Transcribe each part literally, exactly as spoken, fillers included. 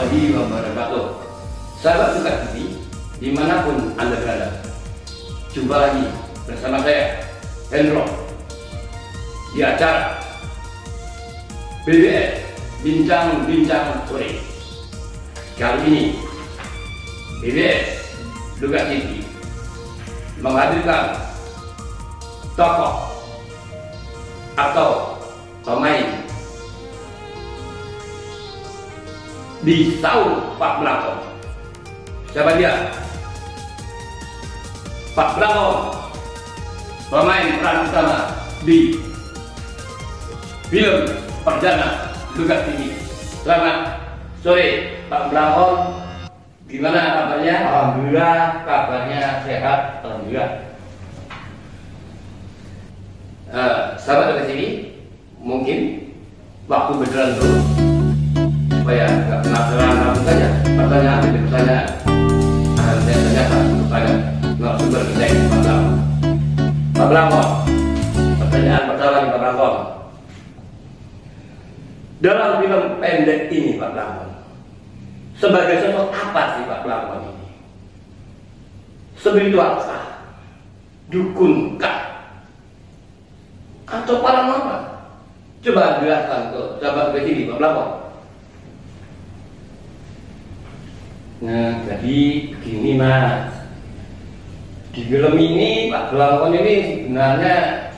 warahmatullahi wabarakatuh. Sahabat Suka T V, dimanapun Anda berada, jumpa lagi bersama saya, Hendro, di acara B B S Bincang-Bincang Sore. Kali ini B B S Suka T V menghadirkan tokoh atau pemain di Saung Pak Blangkon. Siapa dia? Pak Blangkon, pemain peran utama di film perdana Suka T V. Selamat sore Pak Blangkon. Gimana kabarnya? Alhamdulillah, kabarnya sehat. Alhamdulillah. Uh, sahabat Suka T V, mungkin waktu berjalan dulu supaya nggak penasaran langsung saja pertanyaan demi pertanyaan akan saya tanyakan kepada narasumber kita ini, Pak Blangkon. Pak Blangkon, pertanyaan pertama nih Pak Blangkon. Dalam film pendek ini Pak Blangkon, sebagai sosok apa sih Pak Blangkon ini? Spiritualkah? Dukunkah? Atau paranormal? Coba jelaskan ke sahabat Suka T V, Pak Blangkon. Nah, jadi begini Mas, di film ini Pak Blangkon ini sebenarnya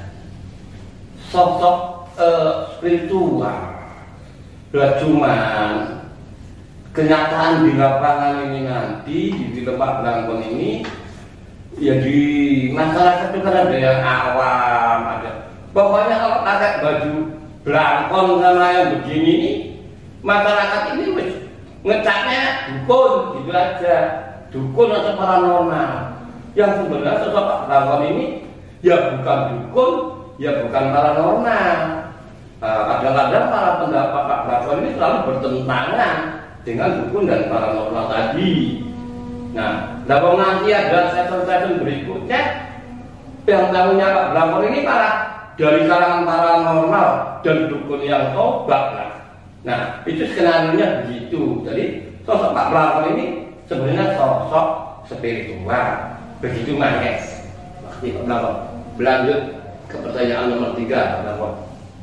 sosok uh, spiritual. Lah cuman kenyataan di lapangan ini nanti di film Pak Blangkon ini ya di masyarakat itu kan ada yang awam, ada pokoknya kalau pakai baju Blangkon sama yang begini ini masyarakat ini ngecapnya dukun gitu aja, dukun atau paranormal. Yang sebenarnya sosok Pak Blangkon ini ya bukan dukun, ya bukan paranormal. Kadang-kadang para pendapat Pak Blangkon ini selalu bertentangan dengan dukun dan paranormal tadi. Nah, kalau nanti ada session-session berikutnya yang tahunya Pak Blangkon ini para dari kalangan paranormal dan dukun yang tobat lah. Nah, itu skenario-nya begitu. Jadi sosok Pak Blangkon ini sebenarnya sosok spiritual. Begitu Mas. Makasih Pak Blangkon. Berlanjut ke pertanyaan nomor tiga Pak Blangkon.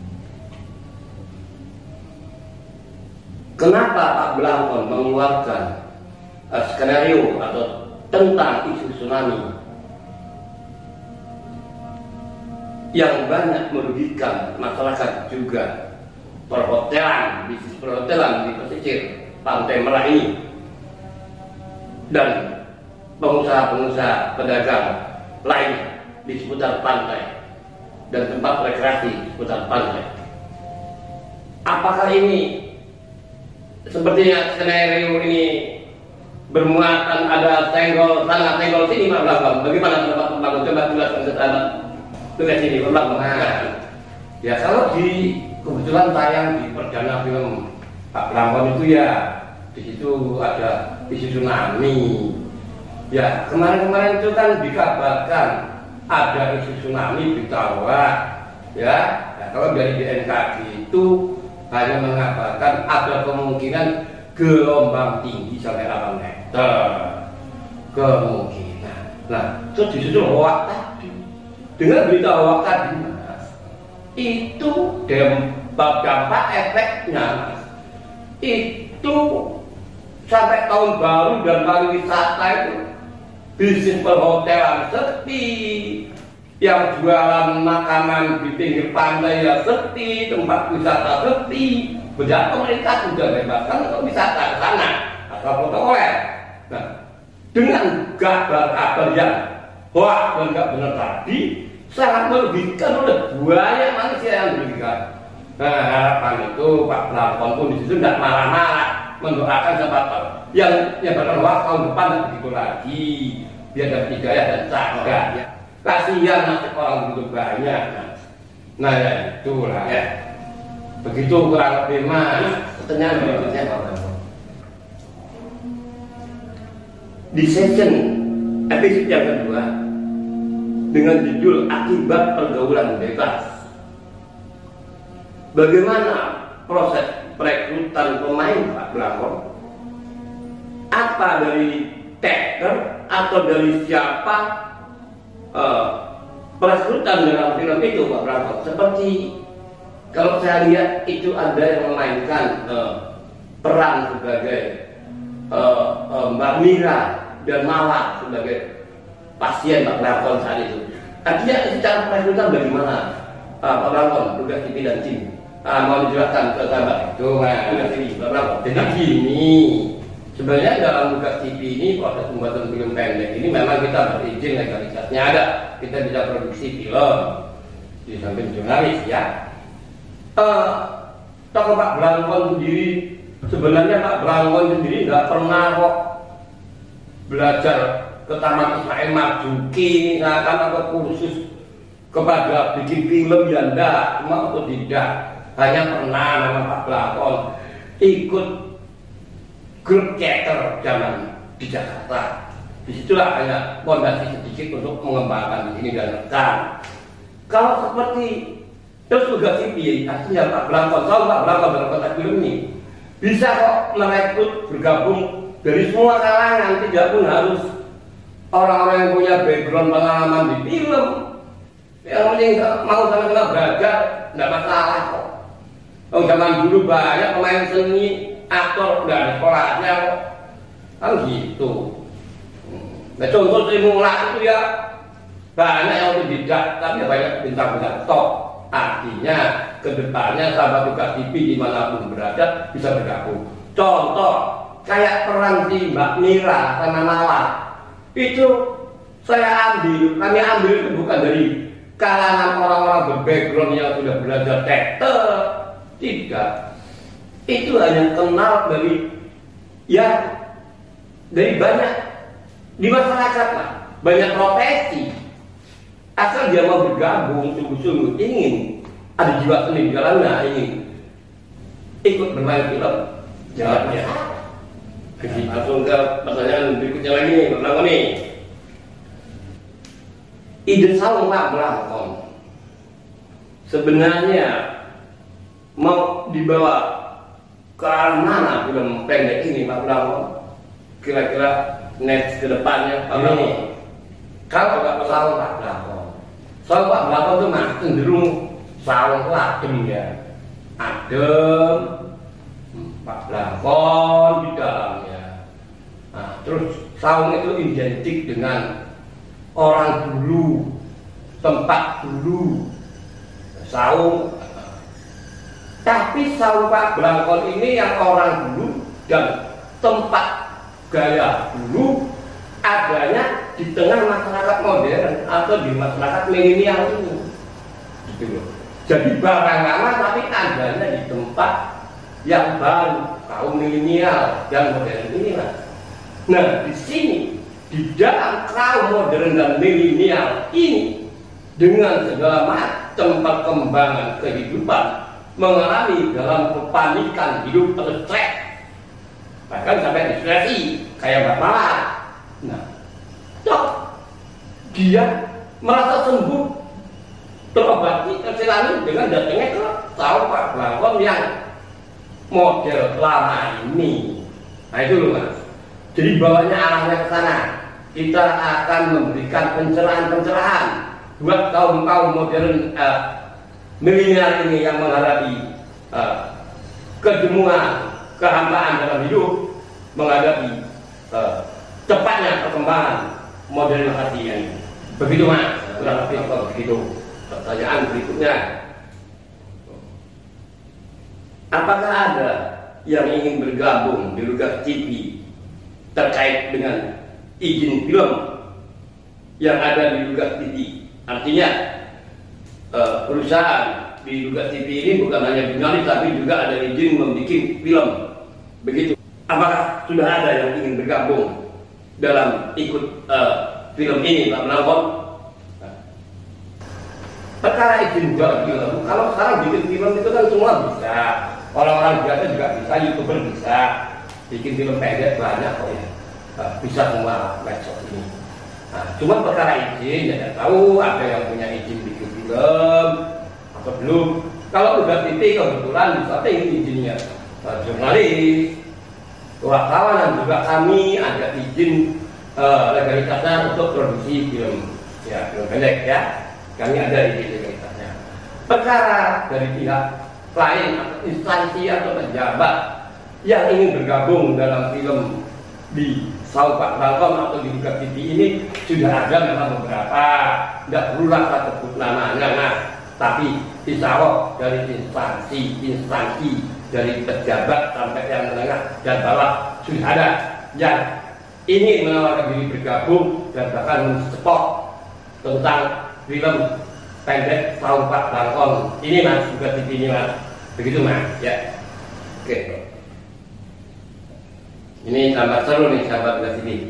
Kenapa Pak Blangkon mengeluarkan uh, skenario atau tentang isu tsunami yang banyak merugikan masyarakat juga? Perhotelan, bisnis perhotelan di pesisir Pantai Merak ini dan pengusaha-pengusaha pedagang lain di seputar pantai dan tempat rekreasi di seputar pantai. Apakah ini sepertinya skenario ini bermuatan ada tenggol sana tenggol sini Pak Blangkon? Bagaimana pendapat Pak Blangkon? Coba jelaskan ke sana. Tugas sini Pak Blangkon. Nah, ya kalau di kebetulan tayang di perdana film Pak Blangkon itu ya di situ ada isu tsunami. Ya kemarin-kemarin itu kan dikabarkan ada isu tsunami di Tawa. Ya, nah, kalau dari B M K G itu hanya mengabarkan ada kemungkinan gelombang tinggi sampai delapan meter. Kemungkinan. Nah, terus disusul hoak tadi. Dengan berita hoak tadi itu dampak dampak efeknya Mas, itu sampai tahun baru dan pariwisata itu bisnis perhotelan sepi, yang jualan makanan di pinggir pantai ya sepi, tempat wisata sepi. Padahal pemerintah sudah bebaskan untuk wisata ke sana atau protokoler. Nah, dengan kabar-kabar yang hoax dan nggak benar tadi sangat merugikan oleh banyak manusia yang merugikan. Nah, harapan itu Pak Blangkon pun di situ tidak marah-marah, mendoakan siapa tahu yang yang bakal hoax tahun depan tidak begitu lagi, biar dapat hidayah dan cahaya. Ya. Kasihan nasib orang begitu banyak. Nah, ya itulah. Ya. Begitu kurang lebih Mas. Pertanyaan berikutnya Pak Blangkon. Di session episode yang kedua dengan judul Akibat Pergaulan Bebas, bagaimana proses perekrutan pemain Pak Blangkon apa dari teater atau dari siapa uh, perekrutan dalam film itu Pak Branko? Seperti kalau saya lihat itu ada yang memainkan uh, peran sebagai uh, uh, Mbak Mira dan Mala sebagai pasien Pak Branko saat itu. Artinya secara perekrutan bagaimana uh, Pak Branko, tugas T V dan tim? Uh, mau dijelaskan ke sahabat itu, nah, tugas T V Pak Branko. Jadi gini, sebenarnya dalam tugas T V ini proses pembuatan film pendek ini memang kita berizin legalitasnya ada, kita bisa produksi film di samping jurnalis ya. Uh, tokoh Pak Blangkon sendiri, sebenarnya Pak Blangkon sendiri nggak pernah kok belajar ke Taman Ismail Marzuki misalkan atau kursus kepada bikin film ya enggak, cuma atau tidak. Hanya pernah nama Pak Blangkon ikut grup teater zaman di Jakarta. Disitulah hanya fondasi sedikit untuk mengembangkan di sini dan rekam. Kalau seperti terus tugas T V, artinya Pak Blangkon, tahu Pak Blangkon dalam konteks film ini bisa kok merekrut bergabung dari semua kalangan, tidak pun harus orang-orang yang punya background pengalaman di film. Yang penting mau sama-sama belajar, tidak masalah kok. Oh, zaman dulu banyak pemain seni, aktor dari sekolahnya kok, kan gitu. Nah contoh Sri Mulat itu ya banyak yang tidak, tapi banyak bintang-bintang top. Artinya kedepannya sahabat tugas T V dimanapun berada bisa bergabung. Contoh kayak peran si Mbak Mira sama Mala itu saya ambil, kami ambil itu bukan dari kalangan orang-orang berbackground yang sudah belajar teater, tidak. Itu hanya kenal dari ya dari banyak di masyarakat lah, banyak profesi. Asal dia mau bergabung, sungguh-sungguh ingin ada jiwa seni di dalamnya, ingin ikut bermain film, jawabnya. Langsung ke pertanyaan berikutnya lagi, Pak Blangkon nih. Ide saung Pak Blangkon sebenarnya mau dibawa ke arah mana film pendek ini Pak Blangkon? Kira-kira next ke depannya Pak Blangkon? Kalau nggak saung Pak Blangkon, soal Pak Blangkon itu mah cenderung saung adem ya, adem, Pak Blangkon di dalamnya. Nah, terus saung itu identik dengan orang dulu, tempat dulu, saung. Tapi saung Pak Blangkon ini yang orang dulu dan tempat gaya dulu adanya di tengah masyarakat modern atau di masyarakat milenial ini, gitu loh. Jadi barang lama tapi adanya di tempat yang baru, kaum milenial dan modern ini lah. Nah di sini di dalam kaum modern dan milenial ini dengan segala macam perkembangan kehidupan mengalami dalam kepanikan hidup stres, bahkan sampai depresi kayak Mbak Mala. Nah, toh dia merasa sembuh, terobati, terselami dengan datangnya ke saung Pak Blangkon yang model lama ini. Nah itu loh Mas. Jadi bawahnya arahnya ke sana. Kita akan memberikan pencerahan-pencerahan buat kaum-kaum modern uh, milenial ini yang menghadapi uh, kejemuan, kehampaan dalam hidup, menghadapi uh, cepatnya perkembangan modernisasi ini. Begitu Mas, kurang lebih begitu. Pertanyaan berikutnya, apakah ada yang ingin bergabung di Lugas T V terkait dengan izin film yang ada di Lugas T V? Artinya uh, perusahaan di Lugas T V ini bukan hanya jurnalis tapi juga ada izin membuat film. Begitu. Apakah sudah ada yang ingin bergabung dalam ikut uh, film ini Pak Blangkon? Perkara izin buat film, kalau sekarang bikin film itu kan semua bisa, orang-orang biasa juga bisa, youtuber bisa, bikin film pendek banyak kok ya, uh, bisa semua medsos ini. Nah, cuma perkara izin, ya tahu ada yang punya izin bikin film atau belum. Kalau udah T V kebetulan bisa tinggi izinnya uh, jurnalis. wartawan dan juga kami ada izin uh, legalitasnya untuk produksi film, ya film pendek ya. Kami ada izin legalitasnya. Perkara dari pihak lain atau instansi atau pejabat yang ingin bergabung dalam film di Saung Pak Brangkon atau di Buka T V ini sudah ada memang beberapa, tidak perlulah saya sebut namanya, nah, tapi insya Allah dari instansi-instansi dari pejabat sampai yang menengah dan bawah sudah ada yang ingin menawarkan diri bergabung dan bahkan mensupport tentang film pendek Saung Pak Brangkon ini mas, Buka T V ini mas, begitu mas ya. Oke, ini tambah seru nih sahabat Buka T V.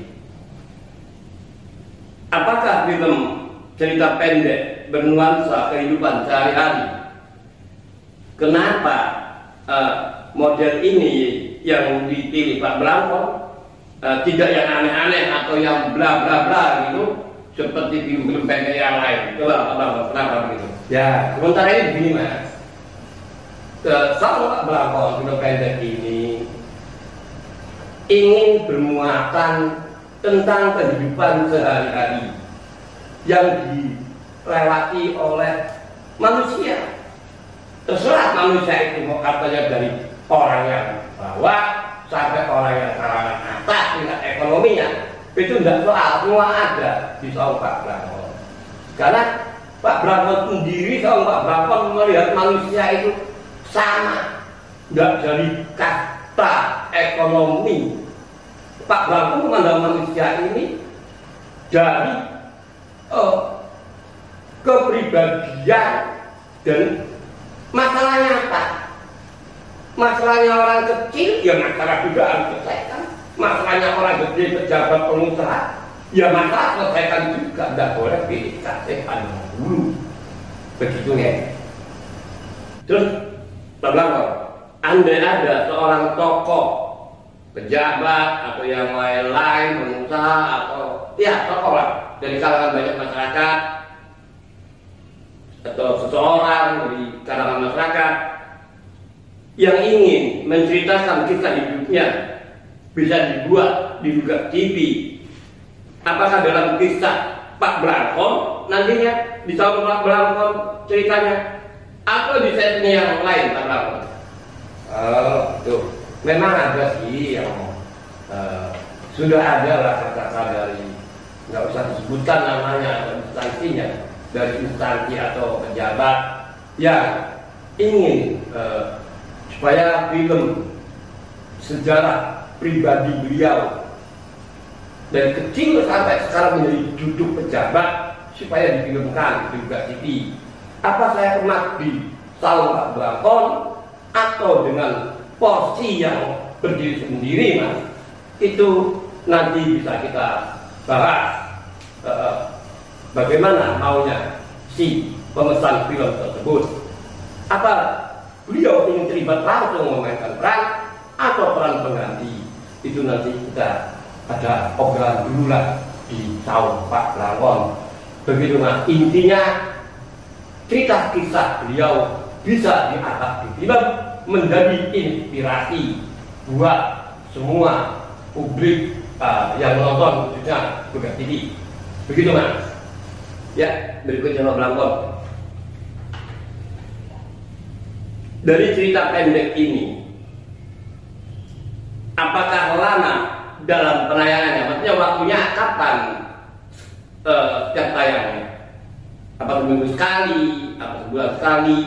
Apakah film cerita pendek bernuansa kehidupan sehari-hari? Kenapa uh, model ini yang dipilih Pak Brangkon, uh, tidak yang aneh-aneh atau yang bla bla bla gitu seperti film-film pendek yang lain? Coba Pak Brangkon, kenapa begitu? Ya, sementara ini begini mas, uh, Saung Pak Brangkon film pendek ini ingin bermuatan tentang kehidupan sehari-hari yang dilewati oleh manusia. Terserah manusia itu mau katanya dari orang yang bawah sampai orang yang kalangan atas tingkat ekonominya, itu tidak soal, semua ada di Saung Pak Brangkon. Karena Pak Brangkon sendiri, Saung Pak Brangkon melihat manusia itu sama, tidak dari kasta ekonomi. Pak Brangkon memandang manusia ini dari oh, kepribadian dan masalah nyata. Masalahnya orang kecil, ya masalah juga harus selesaikan. Masalahnya orang gede, pejabat, pengusaha, ya masalah selesaikan juga. Tidak boleh pilih kasih dulu. Begitu ya. Terus Pak Brangkon, andai ada seorang tokoh pejabat atau yang lain-lain, pengusaha atau ya tokoh lah dari kalangan banyak masyarakat atau seseorang dari kalangan masyarakat yang ingin menceritakan kisah hidupnya bisa dibuat di Buka T V. Apakah dalam kisah Pak Brangkon nantinya di Saung Pak Brangkon ceritanya atau di setnya yang lain Pak Brangkon? Oh, tuh. Memang ada sih yang uh, sudah ada lah kata-kata dari, nggak usah disebutkan namanya atau instansinya, dari instansi atau pejabat yang ingin uh, supaya film sejarah pribadi beliau dari kecil sampai sekarang menjadi duduk pejabat supaya difilmkan di Buka T V. Apa saya pernah di Saung Pak Brangkon atau dengan porsi yang berdiri sendiri mas, itu nanti bisa kita bahas uh, bagaimana maunya si pemesan film tersebut. Apa beliau ingin terlibat langsung memainkan peran atau peran pengganti, itu nanti kita ada obrolan dulu lah di Saung Pak Brangkon. Begitu mas, intinya cerita kisah beliau bisa diangkat di film menjadi inspirasi buat semua publik uh, yang menonton khususnya Buka T V. Begitu mas. Ya, berikutnya Pak Brangkon. Dari cerita pendek ini, apakah lama dalam penayangannya? Maksudnya waktunya kapan uh, setiap tayangnya? Apa seminggu sekali? Apa sebulan sekali?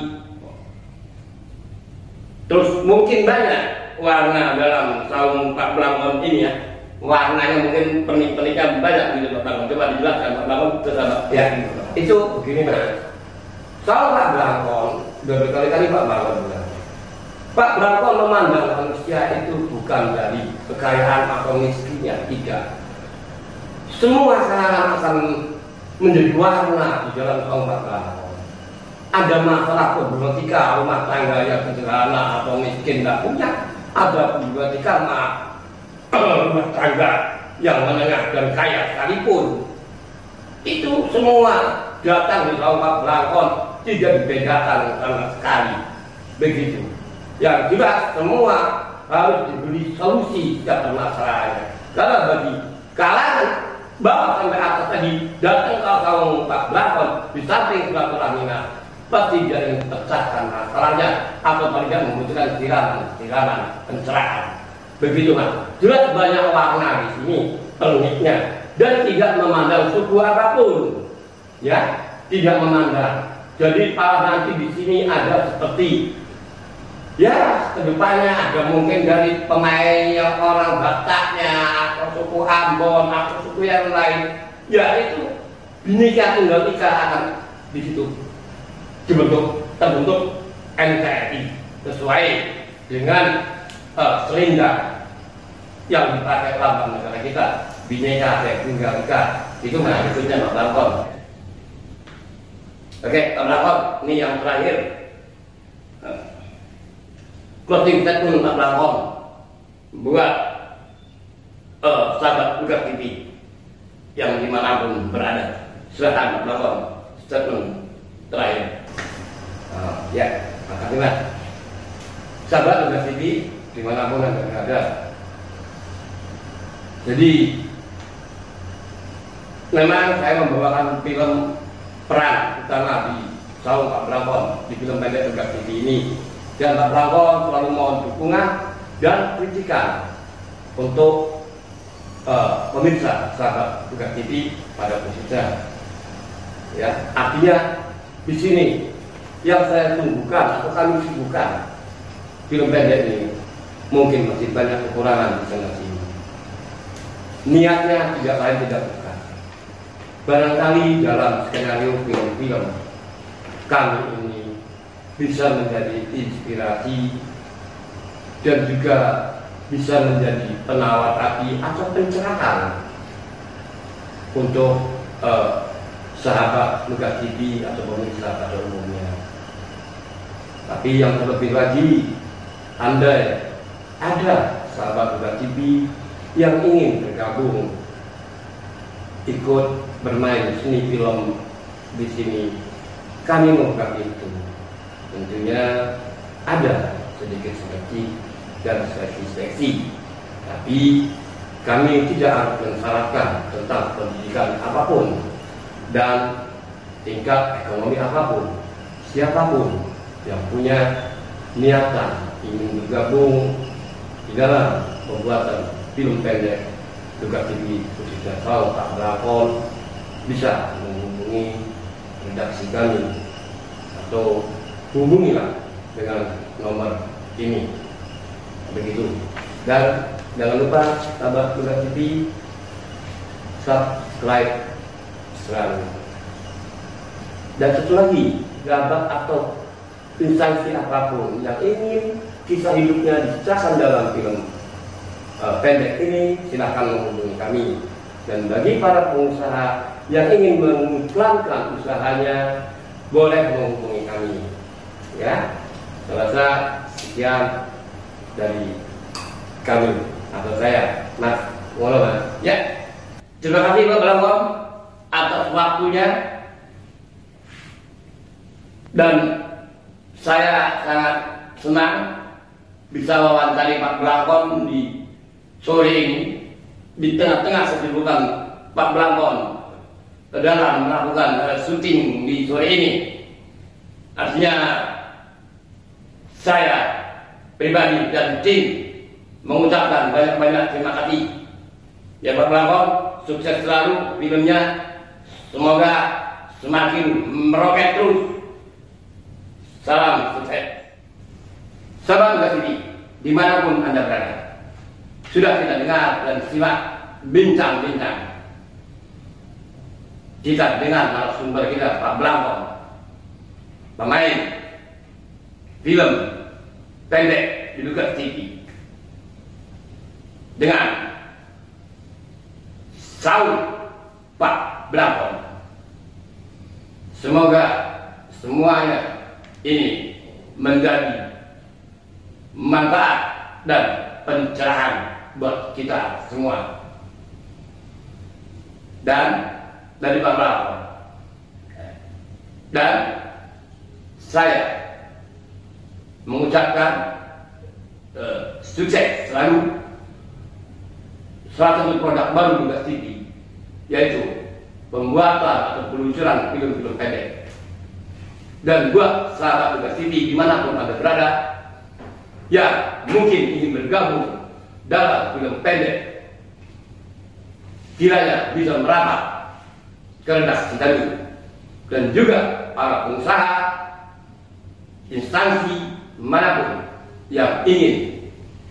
Terus mungkin banyak warna dalam Saung Pak Brangkon ini ya, warnanya mungkin pernik-perniknya banyak gitu Pak Brangkon. Coba dijelaskan Pak Brangkon bersama ya. Itu begini mas, Saung Pak Brangkon sudah berkali-kali Pak Brangkon bilang, Pak Brangkon memandang manusia itu bukan dari kekayaan atau miskinnya, tidak. Semua kalangan akan menjadi warna di dalam Saung Pak Brangkon. Ada masalah problematika rumah tangga yang sederhana atau miskin tidak punya, ada problematika rumah tangga yang menengah dan kaya sekalipun. Itu semua datang di Saung Pak Brangkon, tidak dibedakan sama sekali. Begitu. Yang jelas semua harus diberi solusi setiap permasalahannya. Karena bagi kalangan bawah sampai atas tadi datang ke kaum Pak Blakon di samping silaturahminya pasti dia yang tercahkan masalahnya atau paling tidak membutuhkan siraman-siraman pencerahan. Begitu Mas. Jelas banyak warna di sini peluitnya dan tidak memandang suku apapun, ya, tidak memandang. Jadi kalau nanti di sini ada seperti, ya, kedepannya ada mungkin dari pemain yang orang Bataknya atau suku Ambon atau suku yang lain, ya itu Bhinneka Tunggal Ika akan di situ dibentuk, terbentuk N K R I sesuai dengan uh, selendang yang dipakai lambang negara kita, Bhinneka Tunggal Ika. Itu mana berikutnya Pak Blakon. Oke, Pak Blakon, ini yang terakhir. Closing statement Pak Blakon buat uh, sahabat Buka T V yang dimanapun berada. Silakan Pak Blakon, statement terakhir. Uh, ya, makasih Mas. Sahabat Buka T V dimanapun Anda berada. Jadi memang saya membawakan film peran utama di saung Pak Blakon di film pendek Buka T V ini. Dan Pak Blakon selalu mohon dukungan dan kritikan untuk uh, pemirsa sahabat Buka T V pada khususnya. Ya, artinya di sini yang saya tunggukan atau kami sibukkan film pendek ini mungkin masih banyak kekurangan di sana sini. Niatnya tidak lain tidak bukan. Barangkali dalam skenario film-film kami ini bisa menjadi inspirasi dan juga bisa menjadi penawar hati atau pencerahan untuk uh, sahabat Buka T V atau pemirsa pada umumnya. Tapi yang terlebih lagi, andai ada sahabat Buka T V yang ingin bergabung ikut bermain seni film di sini, kami membuka pintu. Tentunya ada sedikit seleksi dan seleksi-seleksi, tapi kami tidak harus mensyaratkan tentang pendidikan apapun dan tingkat ekonomi apapun. Siapapun yang punya niatan ingin bergabung di dalam pembuatan film pendek Buka T V khususnya saung Pak Blakon bisa menghubungi redaksi kami atau hubungilah dengan nomor ini. Begitu. Dan jangan lupa sahabat Buka T V subscribe selalu. Dan satu lagi, sahabat atau instansi apapun yang ingin kisah hidupnya diceritakan dalam film uh, pendek ini, silahkan menghubungi kami. Dan bagi para pengusaha yang ingin mengiklankan usahanya, boleh menghubungi kami. Ya, saya rasa sekian dari kami atau saya, Mas Wolo, Mas. Ya, terima kasih Pak Blakon atas waktunya dan saya sangat senang bisa wawancari Pak Blakon di sore ini di tengah-tengah kesibukan Pak Blakon dalam melakukan uh, syuting di sore ini. Artinya saya pribadi dan tim mengucapkan banyak-banyak terima kasih. Ya Pak Blakon, sukses selalu filmnya. Semoga semakin meroket terus. Salam sukses. Sahabat Buka T V, dimanapun Anda berada, sudah kita dengar dan simak bincang-bincang kita dengan narasumber kita Pak Blakon, pemain film pendek di Buka T V dengan saung Pak Blakon. Semoga semuanya ini menjadi manfaat dan pencerahan buat kita semua. Dan dari Pak Blakon dan saya mengucapkan uh, sukses selalu. Salah satu produk baru Tugas T V yaitu pembuatan atau peluncuran film-film pendek. Dan buat sahabat Tugas T V dimanapun Anda berada yang mungkin ingin bergabung dalam film pendek, kiranya bisa merapat ke redaksi kami, dan juga para pengusaha, instansi manapun yang ingin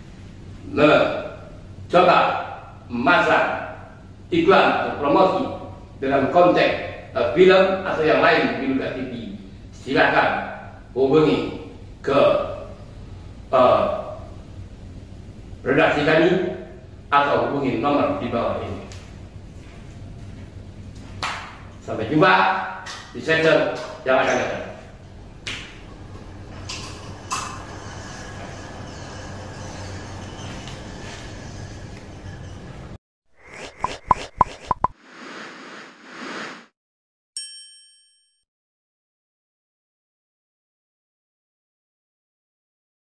mencoba memasang iklan atau promosi dalam konteks uh, film atau yang lain di Tugas T V, silakan hubungi ke uh, redaksi kami atau hubungi nomor di bawah ini. Sampai jumpa di session yang akan datang.